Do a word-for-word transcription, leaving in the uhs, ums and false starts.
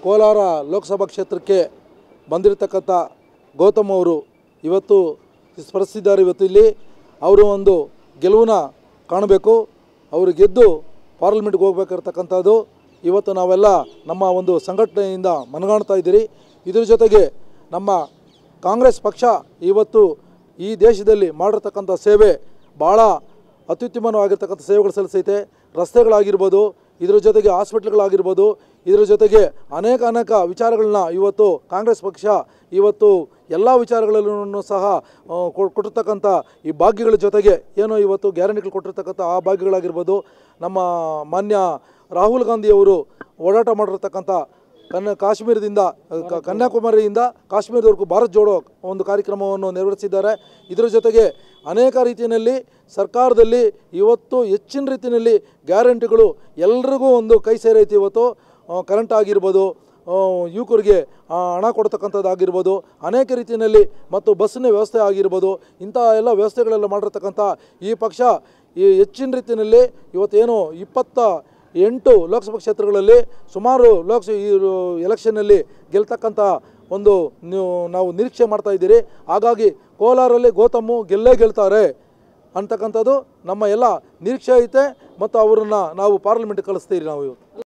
ಕೋಲಾರ ಲೋಕಸಭಾ ಕ್ಷೇತ್ರಕ್ಕೆ ಬಂದಿರತಕ್ಕಂಥ ಗೌತಮ್ ಅವರು ಇವತ್ತು ಸ್ಪರ್ಶಿಸಿದ್ದಾರೆ. ಇವತ್ತು ಇಲ್ಲಿ ಅವರು ಒಂದು ಗೆಲುವನ್ನ ಕಾಣಬೇಕು, ಅವರು ಗೆದ್ದು ಪಾರ್ಲಿಮೆಂಟ್ಗೆ ಹೋಗಬೇಕಿರ್ತಕ್ಕಂಥದ್ದು ಇವತ್ತು ನಾವೆಲ್ಲ ನಮ್ಮ ಒಂದು ಸಂಘಟನೆಯಿಂದ ಮನಗಾಣ್ತಾ ಇದ್ದೀರಿ. ಇದ್ರ ಜೊತೆಗೆ ನಮ್ಮ ಕಾಂಗ್ರೆಸ್ ಪಕ್ಷ ಇವತ್ತು ಈ ದೇಶದಲ್ಲಿ ಮಾಡಿರ್ತಕ್ಕಂಥ ಸೇವೆ ಭಾಳ ಅತ್ಯುತ್ತಮವಾಗಿರ್ತಕ್ಕಂಥ ಸೇವೆಗಳು ಸಲ್ಲಿಸೈತೆ. ರಸ್ತೆಗಳಾಗಿರ್ಬೋದು, ಇದರ ಜೊತೆಗೆ ಹಾಸ್ಪಿಟ್ಲ್ಗಳಾಗಿರ್ಬೋದು, ಇದರ ಜೊತೆಗೆ ಅನೇಕ ಅನೇಕ ವಿಚಾರಗಳನ್ನ ಇವತ್ತು ಕಾಂಗ್ರೆಸ್ ಪಕ್ಷ ಇವತ್ತು ಎಲ್ಲ ವಿಚಾರಗಳಲ್ಲೂ ಸಹ ಕೊಟ್ಟಿರ್ತಕ್ಕಂಥ ಈ ಭಾಗ್ಯಗಳ ಜೊತೆಗೆ ಏನೋ ಇವತ್ತು ಗ್ಯಾರಂಟಿಗಳು ಕೊಟ್ಟಿರ್ತಕ್ಕಂಥ ಆ ಭಾಗ್ಯಗಳಾಗಿರ್ಬೋದು, ನಮ್ಮ ಮಾನ್ಯ ರಾಹುಲ್ ಗಾಂಧಿಯವರು ಓಡಾಟ ಮಾಡಿರ್ತಕ್ಕಂಥ ಕನ್ನ ಕಾಶ್ಮೀರದಿಂದ ಕನ್ಯಾಕುಮಾರಿಯಿಂದ ಕಾಶ್ಮೀರದವರೆಗೂ ಭಾರತ್ ಜೋಡೋ ಒಂದು ಕಾರ್ಯಕ್ರಮವನ್ನು ನೆರವೇರಿಸಿದ್ದಾರೆ. ಇದರ ಜೊತೆಗೆ ಅನೇಕ ರೀತಿಯಲ್ಲಿ ಸರ್ಕಾರದಲ್ಲಿ ಇವತ್ತು ಹೆಚ್ಚಿನ ರೀತಿಯಲ್ಲಿ ಗ್ಯಾರಂಟಿಗಳು ಎಲ್ರಿಗೂ ಒಂದು ಕೈ ಸೇರೈತಿ. ಇವತ್ತು ಕರೆಂಟ್ ಆಗಿರ್ಬೋದು, ಯುವಕರಿಗೆ ಹಣ ಕೊಡ್ತಕ್ಕಂಥದ್ದಾಗಿರ್ಬೋದು, ಅನೇಕ ರೀತಿಯಲ್ಲಿ ಮತ್ತು ಬಸ್ಸಿನ ವ್ಯವಸ್ಥೆ ಆಗಿರ್ಬೋದು, ಇಂಥ ಎಲ್ಲ ವ್ಯವಸ್ಥೆಗಳೆಲ್ಲ ಮಾಡಿರ್ತಕ್ಕಂಥ ಈ ಪಕ್ಷ ಈ ಹೆಚ್ಚಿನ ರೀತಿಯಲ್ಲಿ ಇವತ್ತೇನು ಇಪ್ಪತ್ತ ಎಂಟು ಲೋಕಸಭಾ ಕ್ಷೇತ್ರಗಳಲ್ಲಿ ಸುಮಾರು ಲೋಕಸಭೆ ಈ ಎಲೆಕ್ಷನ್ನಲ್ಲಿ ಗೆಲ್ತಕ್ಕಂಥ ಒಂದು ನಾವು ನಿರೀಕ್ಷೆ ಮಾಡ್ತಾ ಇದ್ದೀರಿ. ಹಾಗಾಗಿ ಕೋಲಾರಲ್ಲಿ ಗೌತಮ್ ಗೆಲ್ಲೇ ಗೆಲ್ತಾರೆ ಅಂತಕ್ಕಂಥದ್ದು ನಮ್ಮ ಎಲ್ಲ ನಿರೀಕ್ಷೆ ಐತೆ ಮತ್ತು ಅವರನ್ನು ನಾವು ಪಾರ್ಲಿಮೆಂಟ್ಗೆ ಕಳಿಸ್ತೀರಿ ನಾವು ಇವತ್ತು.